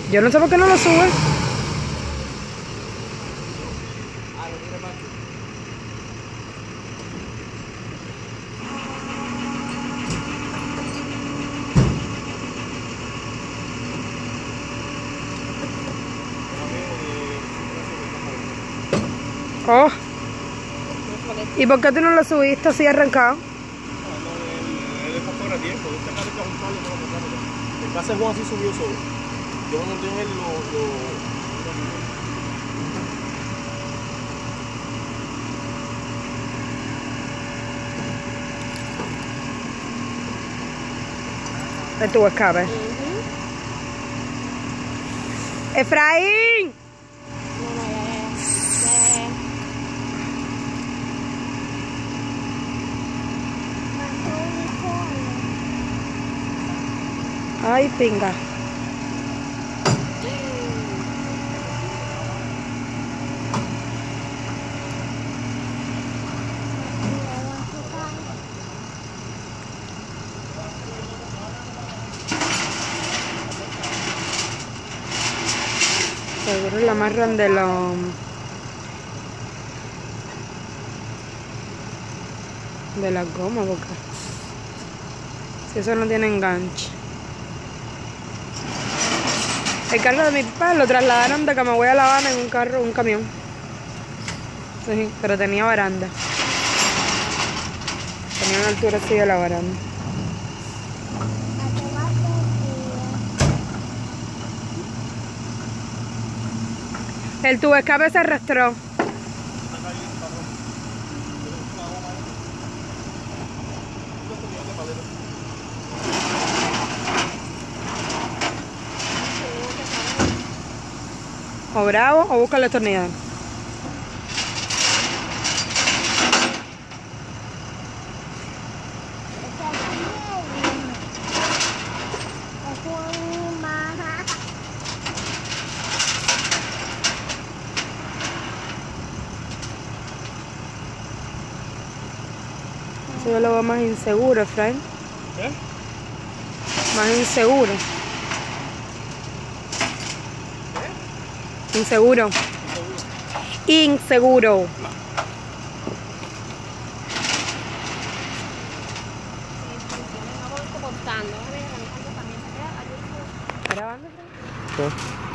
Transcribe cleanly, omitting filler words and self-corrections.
Yo no sé por qué no lo sube. Oh. ¿Y por qué tú no lo subiste así arrancado? Él está fuera de tiempo. Este carro hay que juntarlo para montarlo. El casa de Juan sí subió solo. Yo me monté en él El tubo escape. ¡Efraín! Ay, pinga. Seguro la amarran de la goma, porque si eso no tiene enganche. El carro de mi papá lo trasladaron de Camagüey a La Habana en un camión. Sí, pero tenía baranda. Tenía una altura así de la baranda. El tubo escape se arrastró. O bravo o busca el destornillador. Eso yo lo veo más inseguro, Efraín. ¿Qué? Más inseguro. Inseguro. Inseguro. ¿Grabando, Efraín? ¿Qué?